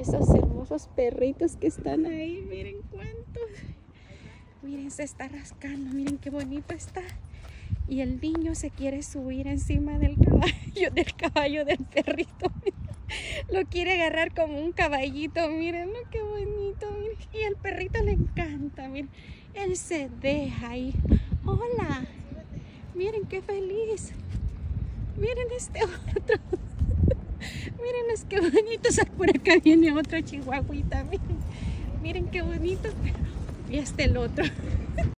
esos hermosos perritos que están ahí. Miren cuántos. Miren, se está rascando. Miren qué bonito está. Y el niño se quiere subir encima del caballo del perrito. Lo quiere agarrar como un caballito. Miren, ¿no? Qué bonito. Miren. Y el perrito le encanta. Miren, él se deja ahí. Hola. Miren qué feliz. Miren este otro. Miren, es que bonito. Por acá viene otro chihuahuita. Miren, miren qué bonito. Y este el otro.